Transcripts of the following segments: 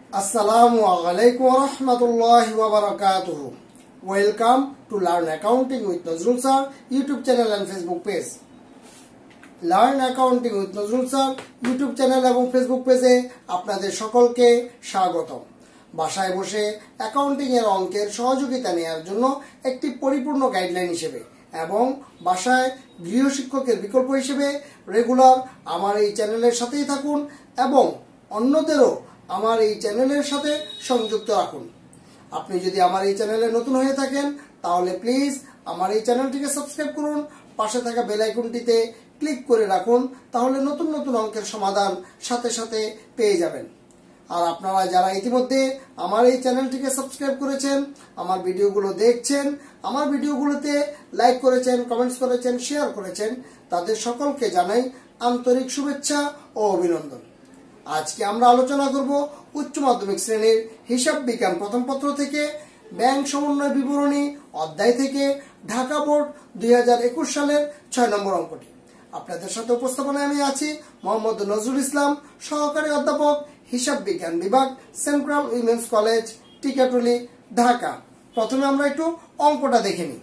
Assalamu alaikum wa rahmatullahi wa barakatuh. Welcome to Learn Accounting with Nazrul Sir YouTube channel and Facebook page. Learn Accounting with Nazrul Sir YouTube channel এবং Facebook পেজে আপনাদের সকলকে স্বাগতম। বাসায় বসে accounting এর অঙ্কের সহযোগিতা নেওয়ার জন্য একটি পরিপূর্ণ গাইডলাইন হিসেবে এবং বাসায় গৃহশিক্ষকের বিকল্প হিসেবে রেগুলার আমার এই চ্যানেলের সাথেই থাকুন এবং অন্যদেরও আমার এই চ্যানেলের সাথে সংযুক্ত রাখুন। আপনি যদি আমার এই চ্যানেলে নতুন হয়ে থাকেন তাহলে প্লিজ আমার এই চ্যানেলটিকে সাবস্ক্রাইব করুন, পাশে থাকা বেল আইকনটিতে ক্লিক করে রাখুন, তাহলে নতুন নতুন অঙ্কের সমাধান সাথে সাথে পেয়ে যাবেন। আর আপনারা যারা ইতিমধ্যে আমার এই চ্যানেলটিকে সাবস্ক্রাইব করেছেন, আমার ভিডিওগুলো দেখছেন, আমার ভিডিওগুলোতে লাইক করেছেন, কমেন্টস করেছেন, শেয়ার করেছেন, তাদের সকলকে জানাই আন্তরিক শুভেচ্ছা ও অভিনন্দন। আজকে আমরা আলোচনা করব উচ্চ মাধ্যমিক শ্রেণীর হিসাব বিজ্ঞান প্রথম পত্র থেকে ব্যাংক সমন্বয় বিবরণী অধ্যায় থেকে ঢাকা বোর্ড 2021 সালের 6 নম্বর অঙ্কটি। আপনাদের সাথে উপস্থাপনায় আমি আছি মোহাম্মদ নজরুল ইসলাম, সহকারী অধ্যাপক, হিসাব বিজ্ঞান বিভাগ, central women's college, Tikatuli, Dhaka. প্রথমে আমরা একটু অঙ্কটা দেখে নিই।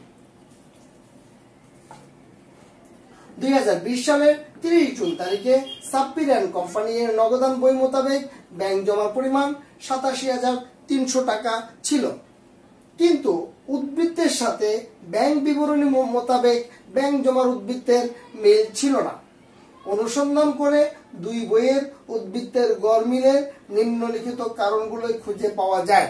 2020 সালের 30 জুন তারিখে সাব্বির অ্যান্ড কোম্পানি এর নগদান বই মোতাবেক ব্যাংক জমার পরিমাণ 87,300 টাকা ছিল, কিন্তু উদ্বৃত্তের সাথে ব্যাংক বিবরণী মোতাবেক ব্যাংক জমার উদ্বৃত্তের মিল ছিল না। অনুসন্ধান করে দুই বইয়ের উদ্বৃত্তের গড় মিলের নিম্নলিখিত কারণগুলো খুঁজে পাওয়া যায়।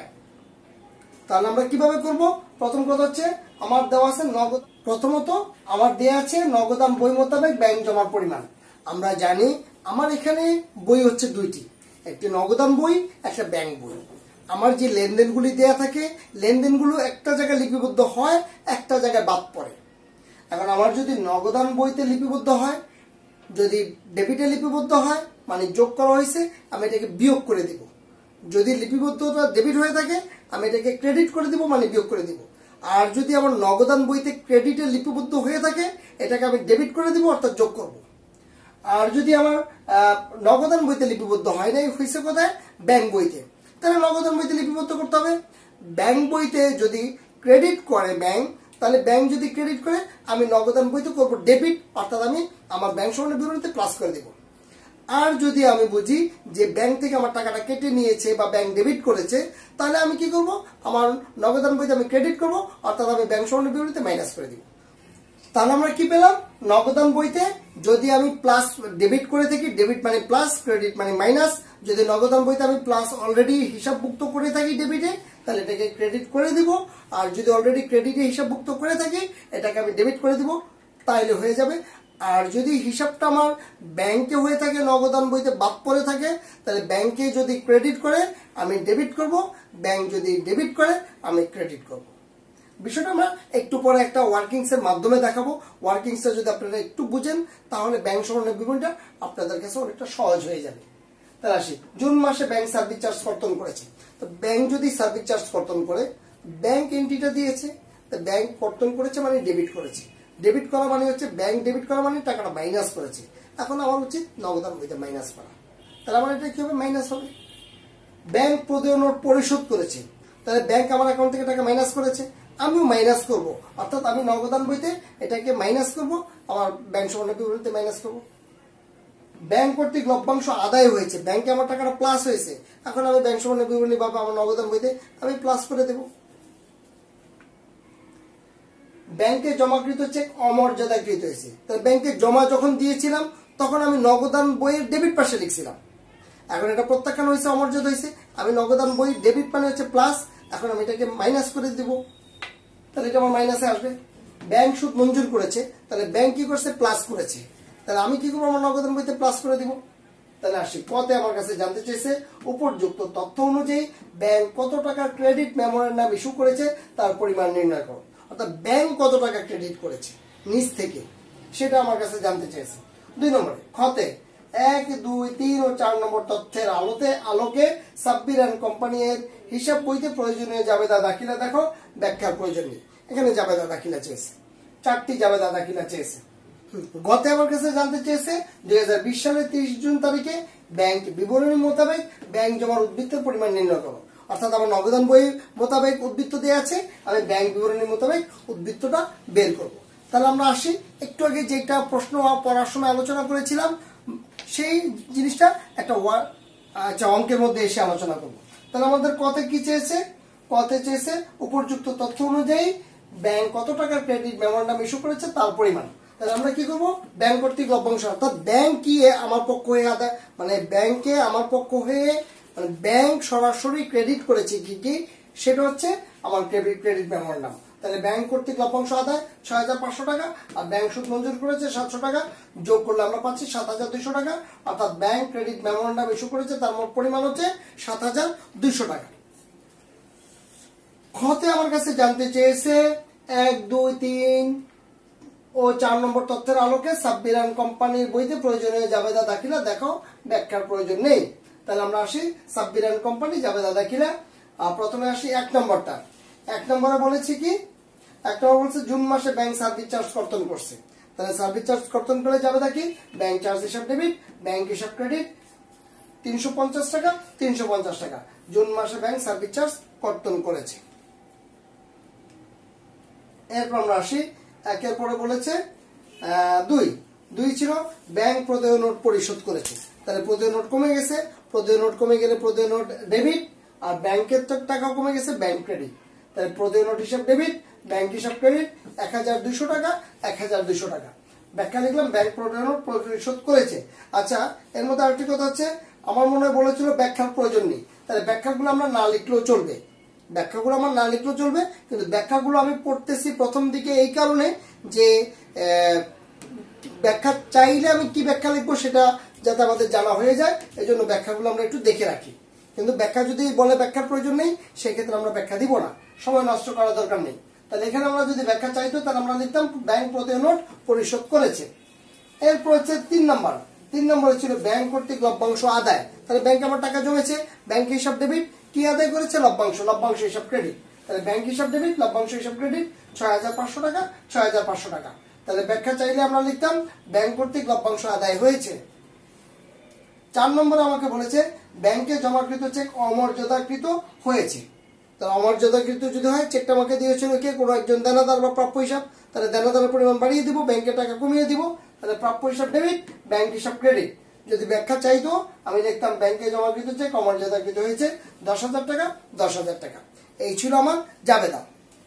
তাহলে আমরা কিভাবে করব? প্রথম কথা হচ্ছে আমার দেওয়া আছে প্রথমত আমার দেয়া আছে নগদান বই মোতাবেক ব্যাংক জমার পরিমাণ। আমরা জানি আমার এখানে বই হচ্ছে দুইটি, একটি নগদান বই, একটা ব্যাংক বই। আমার যে লেনদেনগুলি দেয়া থাকে, লেনদেনগুলো একটা জায়গায় লিপিবদ্ধ হয়, একটা জায়গায় বাদ পড়ে। এখন আমার যদি নগদান বইতে লিপিবদ্ধ হয়, যদি ডেবিটে লিপিবদ্ধ হয় মানে যোগ করা হয়েছে, আমি এটাকে বিয়োগ করে দিব। যদি লিপিবদ্ধতা ডেবিট হয়ে থাকে আমি এটাকে ক্রেডিট করে দিব মানে বিয়োগ করে দিব। আর যদি আমার নগদান বইতে ক্রেডিটে লিপিবদ্ধ হয়ে থাকে এটাকে আমি ডেবিট করে দিব অর্থাৎ যোগ করব। আর যদি আমার নগদান বইতে লিপিবদ্ধ হয় নাই, হয়েছে কোথায়? ব্যাংক বইতে, তাহলে নগদান বইতে লিপিবদ্ধ করতে হবে। ব্যাংক বইতে যদি ক্রেডিট করে ব্যাংক, তাহলে ব্যাংক যদি ক্রেডিট করে আমি নগদান বইতে করব ডেবিট, অর্থাৎ আমি আমার ব্যাংক সমন্বয় বিবরণীতে প্লাস করে দিব। আর যদি আমি বুঝি যে ব্যাংক থেকে আমার টাকাটা কেটে নিয়েছে বা ব্যাংক ডেবিট করেছে, তাহলে আমি কি করব? আমার নগদান বইতে আমি ক্রেডিট করব, অর্থাৎ আমি ব্যাংক সমন্বয় বিবরণীতে মাইনাস করে দিব। তাহলে আমরা কি পেলাম? নগদান বইতে যদি আমি প্লাস ডেবিট করে থাকি, ডেবিট মানে প্লাস, ক্রেডিট মানে মাইনাস। যদি নগদান বইতে আমি প্লাস অলরেডি হিসাবভুক্ত করে থাকি ডেবিটে, তাহলে এটাকে ক্রেডিট করে দিব। আর যদি অলরেডি ক্রেডিটে হিসাবভুক্ত করে থাকি এটাকে আমি ডেবিট করে দিব, তাইলে হয়ে যাবে। আর যদি হিসাবটা আমার ব্যাংকে হয়ে থাকে, নগদান বইতে বাদ পড়ে থাকে, তাহলে ব্যাংকে যদি ক্রেডিট করে আমি ডেবিট করব, ব্যাংক যদি ডেবিট করে আমি ক্রেডিট করব। বিষয়টা আমরা একটু পরে একটা ওয়ার্কিংস এর মাধ্যমে দেখাবো। ওয়ার্কিংসটা যদি আপনারা একটু বুঝেন তাহলে ব্যাংক সমন্বয় বিবরণীটা আপনাদের কাছে অনেকটা সহজ হয়ে যাবে। তাহলে আসি, জুন মাসে ব্যাংক সার্ভিস চার্জ কর্তন করেছে। তো ব্যাংক যদি সার্ভিস চার্জ কর্তন করে, ব্যাংক এন্ট্রিটা দিয়েছে, তো ব্যাংক কর্তন করেছে মানে ডেবিট করেছে। ডেবিট করা মানে হচ্ছে ব্যাংক ডেবিট করা মানে টাকাটা মাইনাস করেছে। এখন আমার উচিত নগদান বইতে মাইনাস করা। তাহলে আমার এটা কি হবে? মাইনাস হবে। ব্যাংক প্রদেয় নোট পরিশোধ করেছে, তাহলে ব্যাংক আমার অ্যাকাউন্ট থেকে টাকা মাইনাস করেছে, আমিও মাইনাস করব, অর্থাৎ আমি নগদান বইতে এটাকে মাইনাস করব, আমার ব্যাংক সমন্বয় বিবরণীতে মাইনাস করব। ব্যাংক কর্তৃক লভ্যাংশ আদায় হয়েছে, ব্যাংকে আমার টাকাটা প্লাস হয়েছে, এখন আমি ব্যাংক সমন্বয় বিবরণী বা আমার নগদান বইতে আমি প্লাস করে দেব। ব্যাংকে জমাকৃত চেক অমর্যাদাকৃত হয়েছে, তাহলে ব্যাংকে জমা যখন দিয়েছিলাম তখন আমি নগদান বইয়ের ডেবিট পাশে লিখছিলাম, এখন এটা প্রত্যাখ্যান হয়েছে, অমর্যাদা হয়েছে, আমি নগদান বই ডেবিট মানে হচ্ছে প্লাস, এখন আমি এটাকে মাইনাস করে দিব, তাহলে এটা আমার মাইনাসে আসবে। ব্যাংক সুদ মঞ্জুর করেছে, তাহলে ব্যাংক কি করছে? প্লাস করেছে, তাহলে আমি কি করবো? আমার নগদান বইতে প্লাস করে দিব। তাহলে আসি, পথে আমার কাছে জানতে চেয়েছে উপযুক্ত তথ্য অনুযায়ী ব্যাংক কত টাকা ক্রেডিট মেমোরেন্ডাম ইস্যু করেছে তার পরিমাণ নির্ণয় করো, অর্থাৎ ব্যাংক কত টাকা ক্রেডিট করেছে নিজ থেকে সেটা আমার কাছে জানতে চেয়েছে। 2 নম্বরে খতে 1, 2, 3 ও 4 নম্বর তথ্যের আলোকে সাব্বির অ্যান্ড কোম্পানি এর হিসাব বইতে প্রয়োজনীয় জাবেদা দাখিলা দেখো, ব্যাখ্যার প্রয়োজন নেই। এখানে জাবেদা দাখিলা চেয়েছে, 4টি জাবেদা দাখিলা চেয়েছে। গতে আমার কাছে জানতে চেয়েছে 2020 সালের 30 জুন তারিখে ব্যাংক বিবরণী মোতাবেক ব্যাংক জমার উদ্বৃত্তের পরিমাণ নির্ণয় করো। অর্থাৎ আমার নগদান বই মোতাবেক উদ্বৃত্ত দেওয়া আছে, আমি ব্যাংক বিবরণী মোতাবেক উদ্বৃত্তটা বের করব। তাহলে আমরা আসি, একটু আগে যেটা প্রশ্ন পড়ার সময় আলোচনা করেছিলাম সেই জিনিসটা একটা অঙ্কের মধ্যে এসে আলোচনা করব। তাহলে আমাদের কতে কি চেয়েছে? কতে চেয়েছে উপযুক্ত তথ্য অনুযায়ী ব্যাংক কত টাকার ক্রেডিট মেমোরান্ডাম ইস্যু করেছে তার পরিমাণ। তাহলে আমরা কি করব? ব্যাংক কর্তৃক লভ্যাংশ, অর্থাৎ ব্যাংক কি আমার পক্ষ হয়ে আদায়, মানে ব্যাংকে আমার পক্ষ হয়ে মানে ব্যাংক সরাসরি ক্রেডিট করেছে কি কি, সেটা হচ্ছে আমার ক্রেডিট মেমোরান্ডাম। তাহলে ব্যাংক কর্তৃক লভ্যাংশ আদায় 6500 টাকা, আর ব্যাংক সুদ মঞ্জুর করেছে 700 টাকা, যোগ করলে আমরা পাচ্ছি 7200 টাকা। অর্থাৎ ব্যাংক ক্রেডিট মেমোরান্ডাম ইস্যু করেছে তার মোট পরিমাণ হচ্ছে 7200 টাকা। খতে আমার কাছে জানতে চেয়েছে 1, 2, 3 ও 4 নম্বর তথ্যের আলোকে সাব্বির অ্যান্ড কোম্পানির বইতে প্রয়োজনীয় জাবেদা দাখিলা দেখাও, ব্যাখ্যার প্রয়োজন নেই। তাহলে আমরা আসি সাব্বির অ্যান্ড কোম্পানি জাবেদা দাখিলা। প্রথমে আসি 1 নম্বরটা। 1 নম্বরে বলেছি কি? 1 নম্বর বলছে জুন মাসে ব্যাংক সার্ভিস চার্জ কর্তন করছে। তাহলে সার্ভিস চার্জ কর্তন করে জাবেদা কি? ব্যাংক চার্জ হিসাব ডেবিট, ব্যাংক হিসাব ক্রেডিট, 350 টাকা 350 টাকা জুন মাসে ব্যাংক সার্ভিস চার্জ কর্তন করেছে। এরপর আমরা আসি 1 পরে বলেছে 2 ছিল ব্যাংক প্রদেয় নোট পরিশোধ করেছে। তাহলে প্রদেয় নোট কমে গেছে, প্রদেয় নোট কমে গেলে প্রদেয় নোট ডেবিট, আর ব্যাংকের টাকা কমে গেছে ব্যাংক ক্রেডিট। তাহলে প্রদেয় নোট হিসাব ডেবিট, ব্যাংক হিসাব ক্রেডিট 1200 টাকা 1200 টাকা। ব্যাখ্যা লিখলাম ব্যাংক প্রদেয় নোট পরিশোধ করেছে। আচ্ছা, এর মধ্যে আরেকটি কথা হচ্ছে, আমার মনে হয় বলেছিল ব্যাখ্যার প্রয়োজন নেই। তাহলে ব্যাখ্যাগুলো আমরা না লিখলেও চলবে, ব্যাখ্যাগুলো আমার না লিখলেও চলবে, কিন্তু ব্যাখ্যাগুলো আমি পড়তেছি প্রথম দিকে এই কারণে যে ব্যাখ্যা চাইলে আমি কি ব্যাখ্যা লিখবো সেটা যাতে আমাদের জানা হয়ে যায়, এই জন্য ব্যাখ্যাগুলো আমরা একটু দেখে রাখি। কিন্তু ব্যাখ্যা যদি বলে ব্যাখ্যার প্রয়োজন নেই, সেক্ষেত্রে আমরা ব্যাখ্যা দিব না, সময় নষ্ট করার দরকার নেই। তাহলে এখানে আমরা যদি ব্যাখ্যা চাইতো তাহলে আমরা লিখতাম ব্যাংক প্রদেয় নোট পরিশোধ করেছে। এরপর হচ্ছে 3 নম্বর। 3 নম্বরে ছিল ব্যাংক কর্তৃক লভ্যাংশ আদায়। তাহলে ব্যাংকে আমার টাকা জমেছে, ব্যাংক হিসাব ডেবিট, কি আদায় করেছে? লভ্যাংশ, লভ্যাংশ হিসাব ক্রেডিট। তাহলে ব্যাংক হিসাব ডেবিট, লভ্যাংশ হিসাব ক্রেডিট 6500 টাকা 6500 টাকা। তাহলে ব্যাখ্যা চাইলে আমরা লিখতাম ব্যাংক কর্তৃক লভ্যাংশ আদায় হয়েছে। 4 নম্বরে আমাকে বলেছে ব্যাংকে জমাকৃত চেক অমর্যাদাকৃত হয়েছে। তাহলে অমর্যাদাকৃত যদি হয়, চেকটা আমাকে দিয়েছিল কে? কোনো একজন দেনাদার বা প্রাপ্য হিসাব, তাহলে দেনাদারের পরিমাণ বাড়িয়ে দিব, ব্যাংকের টাকা কমিয়ে দিব। তাহলে প্রাপ্য হিসাব ডেবিট, ব্যাংক হিসাব ক্রেডিট। যদি ব্যাখ্যা চাইতো আমি লিখতাম ব্যাংকে জমাকৃত চেক অমর্যাদাকৃত হয়েছে 10,000 টাকা 10,000 টাকা। এই ছিল আমার জাবেদা।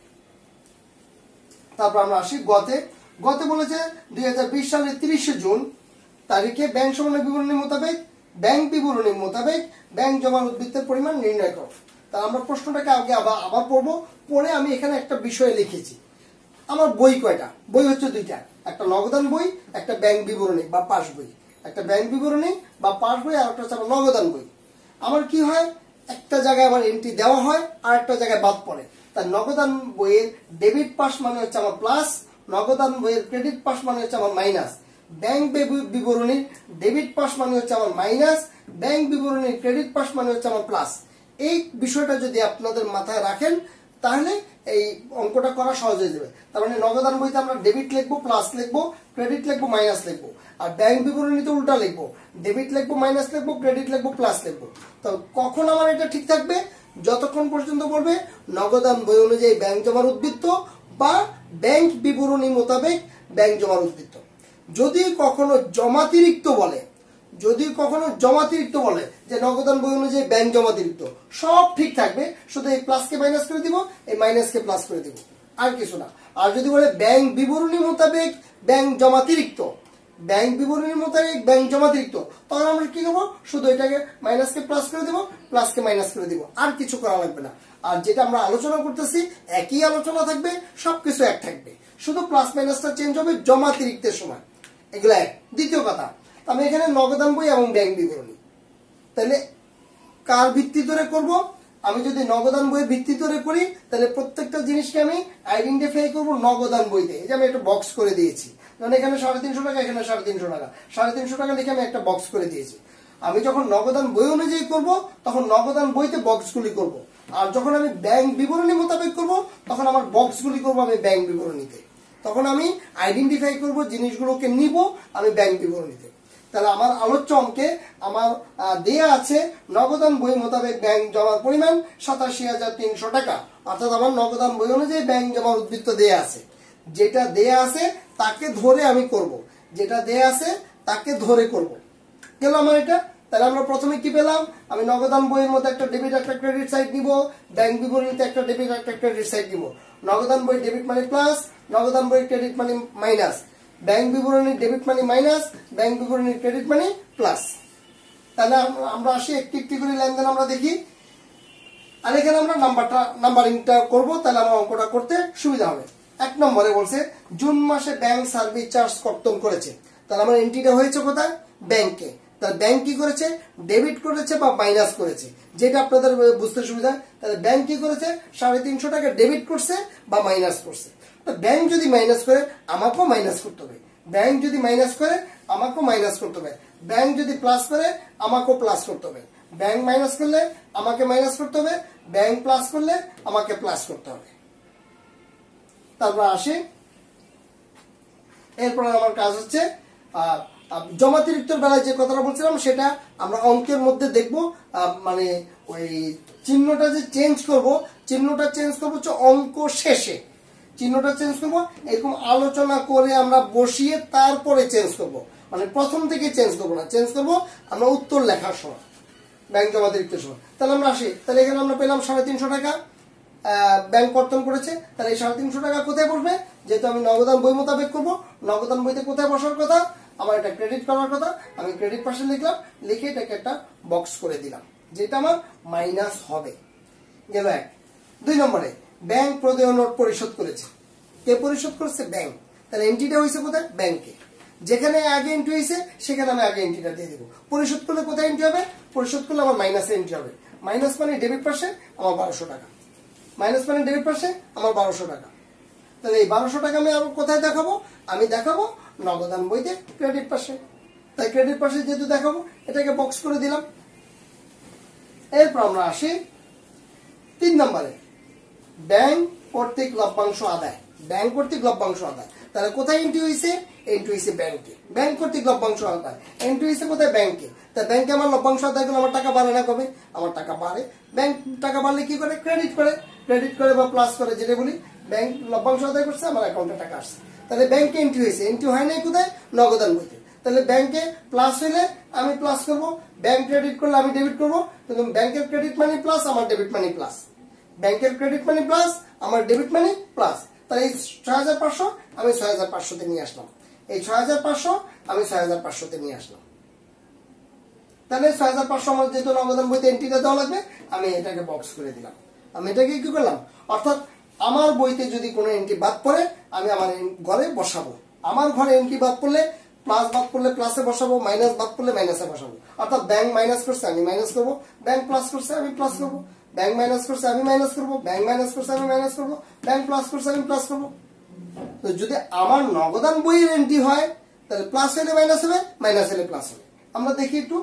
তারপর আমরা আসি গতে। গতে বলেছে 2020 সালের 30 জুন তারিখে ব্যাংক সমন্বয় বিবরণী মোতাবেক ব্যাংক জমার উদ্বৃত্তের পরিমাণ নির্ণয় করো। তাহলে আমরা প্রশ্নটাকে আগে আবার পড়বো, পড়ে আমি এখানে একটা বিষয় লিখেছি। আমার বই কয়টা? বই হচ্ছে 2টা, একটা নগদান বই, একটা ব্যাংক বিবরণী বা পাস বই। একটা ব্যাংক বিবরণী বা পাস বই, আর একটা হচ্ছে আমার নগদান বই। আমার কি হয়, একটা জায়গায় আমার এন্ট্রি দেওয়া হয় আর একটা জায়গায় বাদ পড়ে। তার নগদান বইয়ের ডেবিট পাস মানে হচ্ছে আমার প্লাস, নগদান বইয়ের ক্রেডিট পাস মানে হচ্ছে আমার মাইনাস। ব্যাংক বিবরণীর ডেবিট পাস মানে হচ্ছে আমার মাইনাস, ব্যাংক বিবরণীর ক্রেডিট পাস মানে হচ্ছে আমার প্লাস। এই বিষয়টা যদি আপনাদের মাথায় রাখেন তাহলে এই অঙ্কটা করা সহজ হয়ে যাবে। তার মানে নগদান বইতে আমরা ডেবিট লিখবো, প্লাস লিখবো, ক্রেডিট লিখবো, মাইনাস লিখবো। আর ব্যাংক বিবরণীতে উল্টা লিখবো, ডেবিট লিখবো, মাইনাস লিখবো, ক্রেডিট লিখবো, প্লাস লিখবো। তো কখন আমার এটা ঠিক থাকবে? যতক্ষণ পর্যন্ত বলবে নগদান বই অনুযায়ী ব্যাংক জমার উদ্বৃত্ত বা ব্যাংক বিবরণী মোতাবেক ব্যাংক জমার উদ্বৃত্ত। যদি কখনো জমাতিরিক্ত বলে যে নগদান বই অনুযায়ী ব্যাংক জমাতিরিক্ত, সব ঠিক থাকবে, শুধু এই প্লাসকে মাইনাস করে দিব, এই মাইনাসকে প্লাস করে দিব, আর কিছু না। আর যদি বলে ব্যাংক বিবরণী মোতাবেক ব্যাংক জমাতিরিক্ত, তখন আমরা কি করবো? শুধু এটাকে মাইনাসকে প্লাস করে দিব, প্লাসকে মাইনাস করে দিব, আর কিছু করা লাগবে না। আর যেটা আমরা আলোচনা করতেছি একই আলোচনা থাকবে, সবকিছু এক থাকবে, শুধু প্লাস মাইনাসটা চেঞ্জ হবে জমাতিরিক্তের সময়। এগুলো এক। দ্বিতীয় কথা, আমি এখানে নগদান বই এবং ব্যাংক বিবরণী, তাহলে কার ভিত্তি ধরে করব? আমি যদি নগদান বইয়ের ভিত্তি ধরে করি তাহলে প্রত্যেকটা জিনিসকে আমি আইডেন্টিফাই করব নগদান বইতে। এই যে আমি একটা বক্স করে দিয়েছি, কারণ এখানে 350 টাকা, এখানে 350 টাকা, 350 টাকা লিখে আমি একটা বক্স করে দিয়েছি। আমি যখন নগদান বই অনুযায়ী করব তখন নগদান বইতে বক্সগুলি করব, আর যখন আমি ব্যাংক বিবরণী মোতাবেক করব তখন আমার বক্সগুলি করব আমি ব্যাংক বিবরণীতে। তখন আমি আইডেন্টিফাই করব জিনিসগুলোকে নিব আমি ব্যাংক বিবরণীতে। তাহলে আমার আলোচ্য অঙ্কে আমার দেয়া আছে নগদান বই মোতাবেক ব্যাংক জমার পরিমাণ 87,300 টাকা, অর্থাৎ আমার নগদান বই অনুযায়ী ব্যাংক জমার উদ্বৃত্ত দেয়া আছে। যেটা দেয়া আছে তাকে ধরে আমি করব, যেটা দেয়া আছে তাকে ধরে করব। গেল আমার এটা। তাহলে আমরা প্রথমে কি পেলাম, আমি নগদান বইয়ের মধ্যে একটা ডেবিট একটা ক্রেডিট সাইড নিব, ব্যাংক বিবরণীতে একটা ডেবিট একটা ক্রেডিট সাইড নিব। নগদান বই ডেবিট মানি প্লাস, নগদান বই ক্রেডিট মানি মাইনাস, ব্যাংক বিবরণীর ডেবিট মানি মাইনাস, ব্যাংক বিবরণীর ক্রেডিট মানি প্লাস। তাহলে আমরা আসি একটি একটি করে লেনদেন আমরা দেখি, আর এখানে আমরা নাম্বারিংটা করব, তাহলে আমার অঙ্কটা করতে সুবিধা হবে। 1 নম্বরে বলছে জুন মাসে ব্যাংক সার্ভিস চার্জ কর্তন করেছে। তাহলে আমার এন্ট্রিটা হয়েছে কোথায়, ব্যাংকে। তাহলে ব্যাংক কি করেছে, ডেবিট করেছে বা মাইনাস করেছে, যেটা আপনাদের বুঝতে সুবিধা। তাহলে ব্যাংক কি করেছে, 350 টাকা ডেবিট করছে বা মাইনাস করছে। ব্যাংক যদি মাইনাস করে আমাকেও মাইনাস করতে হবে, ব্যাংক যদি মাইনাস করে আমাকেও মাইনাস করতে হবে, ব্যাংক যদি প্লাস করে আমাকেও প্লাস করতে হবে, ব্যাংক মাইনাস করলে আমাকে মাইনাস করতে হবে, ব্যাংক প্লাস করলে আমাকে প্লাস করতে হবে। তারপর আসি, এরপর আমার কাজ হচ্ছে জমাতিরিক্তর বেলায় যে কথাটা বলছিলাম সেটা আমরা অঙ্কের মধ্যে দেখব। মানে ওই চিহ্নটা যে চেঞ্জ করব, চিহ্নটা চেঞ্জ করবো হচ্ছে অঙ্ক শেষে, চিহ্নটা চেঞ্জ করবো এরকম আলোচনা করে আমরা বসিয়ে তারপরে চেঞ্জ করব। মানে প্রথম থেকে চেঞ্জ করবো না, চেঞ্জ করবো আমরা উত্তর লেখার সময়, ব্যাংক জমাতিরিক্তের সময়। তাহলে আমরা আসি, তাহলে এখানে আমরা পেলাম 350 টাকা ব্যাংক কর্তন করেছে। তাহলে এই 350 টাকা কোথায় বসবে, যেহেতু আমি নগদান বই মোতাবেক করবো, নগদান বইতে কোথায় বসার কথা, আমার এটা ক্রেডিট করার কথা, আমি ক্রেডিট পাশে লিখলাম, লিখে এটাকে একটা বক্স করে দিলাম, যেটা আমার মাইনাস হবে। গেল 1। 2 নম্বরে ব্যাংক প্রদেয় নোট পরিশোধ করেছে। কে পরিশোধ করেছে, ব্যাংক। তাহলে এন্ট্রিটা হয়েছে কোথায়, ব্যাংকে। যেখানে আগে এন্ট্রি হয়েছে সেখানে আমি আগে এন্ট্রিটা দিয়ে দেবো। পরিশোধ করলে কোথায় এন্ট্রি হবে, পরিশোধ করলে আমার মাইনাসে এন্ট্রি হবে। মাইনাস মানে ডেবিট পাশে আমার 1200 টাকা, মাইনাস মানে ডেবিট পাশে আমার 1200 টাকা। তাহলে এই 1200 টাকা আমি আর কোথায় দেখাবো, আমি দেখাবো নগদান বইতে ক্রেডিট পাশে। তাই ক্রেডিট পাশে যেহেতু দেখাবো, এটাকে বক্স করে দিলাম। এরপর আমরা আসি 3 নম্বরে, ব্যাংক কর্তৃক লভ্যাংশ আদায়। ব্যাংক কর্তৃক লভ্যাংশ আদায়, তাহলে কোথায় এন্ট্রি হয়েছে, এন্ট্রি হয়েছে ব্যাংকে। ব্যাংক কর্তৃক লভ্যাংশ আদায় এন্ট্রি হয়েছে কোথায়, ব্যাংকে। তা ব্যাংকে আমার লভ্যাংশ আদায় করলে আমার টাকা বাড়ে না কমে, আমার টাকা বাড়ে। ব্যাংক টাকা বাড়লে কি করে, ক্রেডিট করে, ক্রেডিট করে বা প্লাস করে, যেটা বলি ব্যাংক লভ্যাংশ আদায় করছে, আমার অ্যাকাউন্টে টাকা আসছে। তাহলে ব্যাংকে এন্ট্রি হয়েছে, এন্ট্রি হয় নাই কোথায়, নগদান বইতে। তাহলে ব্যাংকে প্লাস হইলে আমি প্লাস করব, ব্যাংক ক্রেডিট করলে আমি ডেবিট করব। কিন্তু ব্যাংকের ক্রেডিট মানি প্লাস, আমার ডেবিট মানি প্লাস, ব্যাংকের ক্রেডিট মানি প্লাস, আমার ডেবিট মানি প্লাস। তাহলে এই 6500 আমি 6500 তে নিয়ে আসলাম, এই 6500 আমি 6500 তে নিয়ে আসলাম। তাহলে 6500 আমার যেহেতু নগদান বইতে এন্ট্রিটা দেওয়া লাগবে, আমি এটাকে বক্স করে দিলাম। আমি এটাকে কি করলাম, অর্থাৎ আমার বইতে যদি কোনো এন্ট্রি বাদ পড়ে আমি আমার ঘরে বসাবো। আমার ঘরে এন্ট্রি বাদ পড়লে, প্লাস বাদ পড়লে প্লাসে বসাবো, মাইনাস বাদ পড়লে মাইনাসে বসাবো। অর্থাৎ ব্যাংক মাইনাস করছে আমি মাইনাস করবো, ব্যাংক প্লাস করছে আমি প্লাস করবো, ব্যাংক মাইনাস করছে আমি মাইনাস করবো, ব্যাংক মাইনাস করছে আমি মাইনাস করবো, ব্যাংক প্লাস করছে আমি প্লাস করবো। তো যদি আমার নগদান বইয়ের এন্ট্রি হয় তাহলে প্লাস হলে মাইনাস হবে, মাইনাস হলে প্লাস হবে। আমরা দেখি একটু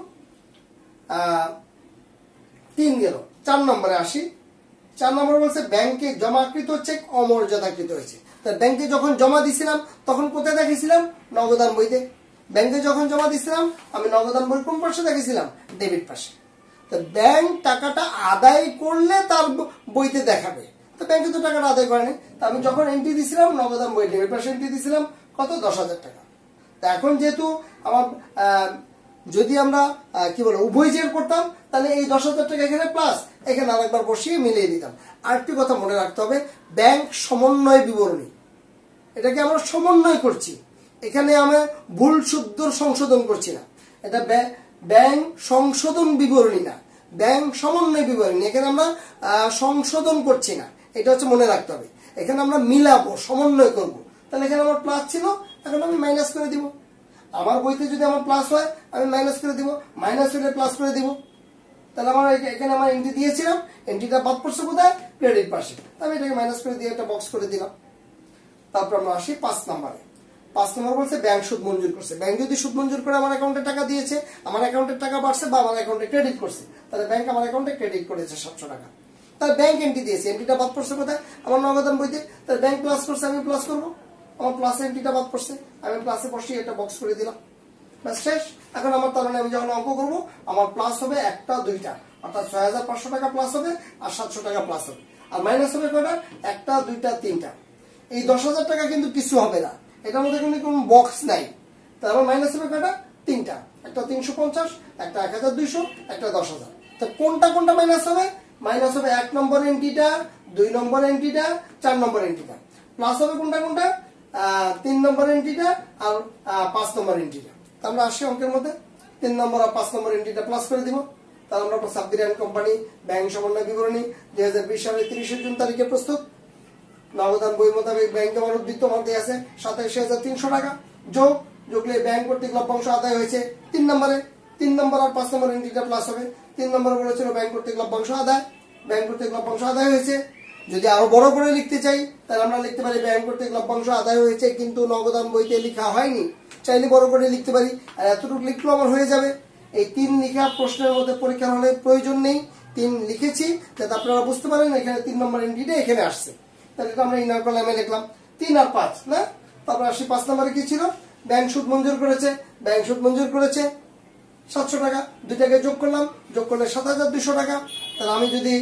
3 গেল। 4 নম্বরে আসি। 4 নম্বরে বলছে ব্যাংকে জমাকৃত চেক অমর্যাদাকৃত হয়েছে। তার ব্যাংকে যখন জমা দিছিলাম তখন কোথায় দেখেছিলাম, নগদান বইতে। ব্যাংকে যখন জমা দিছিলাম আমি নগদান বই কোন পাশে দেখেছিলাম, ডেবিট পাশে। তো ব্যাংক টাকাটা আদায় করলে তার বইতে দেখাবে, তো ব্যাংকে তো টাকাটা আদায় করেনি। তা আমি যখন এন্ট্রি দিছিলাম নগদান বই ডেবিট পাশে এন্ট্রি দিছিলাম কত, 10,000 টাকা। তা এখন যেহেতু আমার যদি আমরা কি বলবো উভয় জের করতাম, তাহলে এই 10,000 টাকা এখানে প্লাস, এখানে আরেকবার বসিয়ে মিলিয়ে দিতাম। আরেকটি কথা মনে রাখতে হবে, ব্যাংক সমন্বয় বিবরণী, এটাকে আমরা সমন্বয় করছি, এখানে আমরা ভুল শুদ্ধ সংশোধন করছি না। এটা ব্যাংক সংশোধন বিবরণী না, ব্যাংক সমন্বয় বিবরণী। এখানে আমরা সংশোধন করছি না, এটা হচ্ছে মনে রাখতে হবে। এখানে আমরা মিলাবো, সমন্বয় করব। তাহলে এখানে আমার প্লাস ছিল, এখন আমি মাইনাস করে দিব। আমার বইতে যদি আমার প্লাস হয় আমি মাইনাস করে দিব, মাইনাস হলে প্লাস করে দিব। তাহলে আমার এখানে আমার এন্ট্রি দিয়েছিলাম, এন্ট্রিটা বাদ পড়ছে কোথায়, ক্রেডিট পাশে। আমি এটাকে মাইনাস করে দিয়ে একটা বক্স করে দিলাম। তারপর আমরা আসি 5 নম্বরে। 5 নম্বর বলছে ব্যাংক সুদ মঞ্জুর করছে। ব্যাংক যদি সুদ মঞ্জুর করে আমার অ্যাকাউন্টে টাকা দিয়েছে, আমার অ্যাকাউন্টের টাকা বাড়ছে বা আমার অ্যাকাউন্টে ক্রেডিট করছে, তাহলে ব্যাংক আমার অ্যাকাউন্টে ক্রেডিট করেছে 700 টাকা। তাহলে ব্যাংক এন্ট্রি দিয়েছে, এন্ট্রিটা বাদ পড়ছে কোথায়, আমার নগদান বইতে। তাহলে ব্যাংক প্লাস করছে, আমি প্লাস করবো। আমার প্লাস এন্ট্রিটা বাদ পড়ছে, আমি প্লাসে বসিয়ে এটা বক্স করে দিলাম, ব্যাস শেষ। এখন আমার তার মানে আমি যখন অঙ্ক করবো আমার প্লাস হবে একটা দুইটা, অর্থাৎ 6500 টাকা প্লাস হবে আর 700 টাকা প্লাস হবে, আর মাইনাস হবে কয়টা, একটা দুইটা তিনটা। এই 10,000 টাকা কিন্তু কিছু হবে না, এটার মধ্যে কিন্তু কোনো বক্স নাই, তারপর মাইনাস হবে কয়টা, তিনটা, একটা 350, একটা 1200, একটা 10,000। তো কোনটা কোনটা মাইনাস হবে, মাইনাস হবে 1 নম্বর এন্ট্রিটা, 2 নম্বর এন্ট্রিটা, 4 নম্বর এন্ট্রিটা, প্লাস হবে কোনটা কোনটা, 3 নম্বর এন্ট্রিটা আর 5 নম্বর এন্ট্রিটা। আমরা আসি অঙ্কের মধ্যে 3 নম্বর আর 5 নম্বর এন্ট্রিটা প্লাস করে দিব। তাহলে আমরা সাব্বির অ্যান্ড কোম্পানি ব্যাংক সমন্বয় বিবরণী 2020 সালের 30 জুন তারিখে প্রস্তুত। নগদান বই মোতাবেক ব্যাংক জমার উদ্বৃত্ত মধ্যে আছে 27,300 টাকা, যোগলে ব্যাংক কর্তৃক লভ্যাংশ আদায় হয়েছে 3 নম্বরে। 3 নম্বর আর 5 নম্বর এন্ট্রিটা প্লাস হবে। 3 নম্বরে বলেছিল ব্যাংক কর্তৃক লভ্যাংশ আদায়, ব্যাংক কর্তৃক লভ্যাংশ আদায় হয়েছে। যদি আরো বড় করে লিখতে চাই তাহলে আমরা লিখতে পারি ব্যাংক কর্তৃক লভ্যাংশ আদায় হয়েছে কিন্তু নগদান বইতে লেখা হয়নি, চাইলে বড় করে লিখতে পারি, আর এতটুকু লিখলেও আমার হয়ে যাবে। এই 3 লেখা প্রশ্নের মধ্যে পরীক্ষার হলে প্রয়োজন নেই, 3 লিখেছি যাতে আপনারা বুঝতে পারেন এখানে 3 নম্বর এন্ট্রিটা এখানে আসছে, তাহলে এটা আমরা ইনার কলামে লিখলাম 3 আর 5 না। তারপর আসি 5 নম্বরে কি ছিল, ব্যাংক সুদ মঞ্জুর করেছে, ব্যাংক সুদ মঞ্জুর করেছে 700 টাকা, দুইটাকে যোগ করলাম, যোগ করলে 7,200 টাকা। তাহলে আমি যদি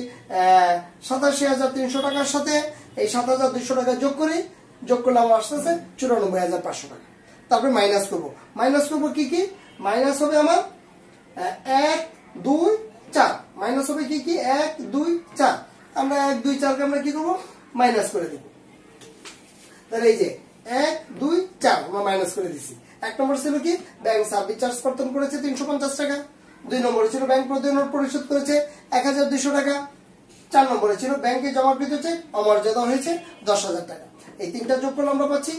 87,300 টাকার সাথে এই 7,200 টাকা যোগ করি, যোগ করলে আমার আসতেছে 94,500 টাকা। তারপরে মাইনাস করবো কি কি, মাইনাস হবে আমার 1 2 4, মাইনাস হবে কি কি 1 2 4, আমরা 1 2 4 কে আমরা কি করবো, মাইনাস করে দিব। তাহলে এই যে 1 2 4 আমরা মাইনাস করে দিছি। 1 নম্বর ছিল কি, ব্যাংক সার্ভিস চার্জ কর্তন করেছে 350 টাকা। 2 নম্বরে ছিল ব্যাংক প্রতিদিন পরিশোধ করেছে 1,200 টাকা। 4 নম্বরে ছিল ব্যাংকে জমাকৃত চেক অমর্যাদা হয়েছে 10,000 টাকা। এই তিনটা যোগ করলে আমরা পাচ্ছি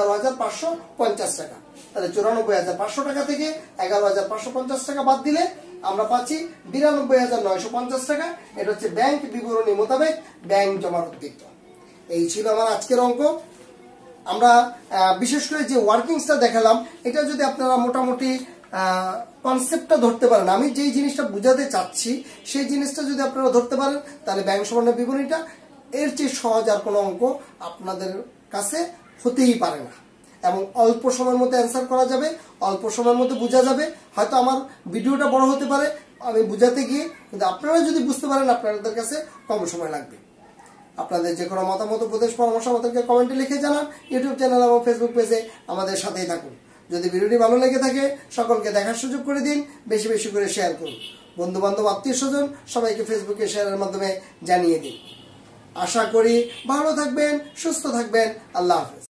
11,550 টাকা। তাহলে 94,500 টাকা থেকে 11,550 টাকা বাদ দিলে আমরা পাচ্ছি 92,950 টাকা। এটা হচ্ছে ব্যাংক বিবরণী মোতাবেক ব্যাংক জমার উদ্বৃত্ত। এই ছিল আমার আজকের অঙ্ক। আমরা বিশেষ করে যে ওয়ার্কিংসটা দেখালাম, এটা যদি আপনারা মোটামুটি কনসেপ্টটা ধরতে পারেন, আমি যেই জিনিসটা বুঝাতে চাচ্ছি সেই জিনিসটা যদি আপনারা ধরতে পারেন তাহলে ব্যাংক সমন্বয় বিবরণীটা এর চেয়ে সহজ আর কোনো অঙ্ক আপনাদের কাছে হতেই পারে না, এবং অল্প সময়ের মধ্যে অ্যান্সার করা যাবে, অল্প সময়ের মধ্যে বোঝা যাবে। হয়তো আমার ভিডিওটা বড় হতে পারে আমি বুঝাতে গিয়ে, কিন্তু আপনারা যদি বুঝতে পারেন আপনাদের কাছে কম সময় লাগবে। আপনাদের যে কোনো মতামত, উপদেশ, পরামর্শ আমাদেরকে কমেন্টে লিখে জানান। ইউটিউব চ্যানেল এবং ফেসবুক পেজে আমাদের সাথেই থাকুন। যদি ভিডিওটি ভালো লেগে থাকে সকলকে দেখার সুযোগ করে দিন, বেশি বেশি করে শেয়ার করুন, বন্ধু বান্ধব আত্মীয় স্বজন সবাইকে ফেসবুকে শেয়ারের মাধ্যমে জানিয়ে দিন। আশা করি ভালো থাকবেন, সুস্থ থাকবেন। আল্লাহ হাফেজ।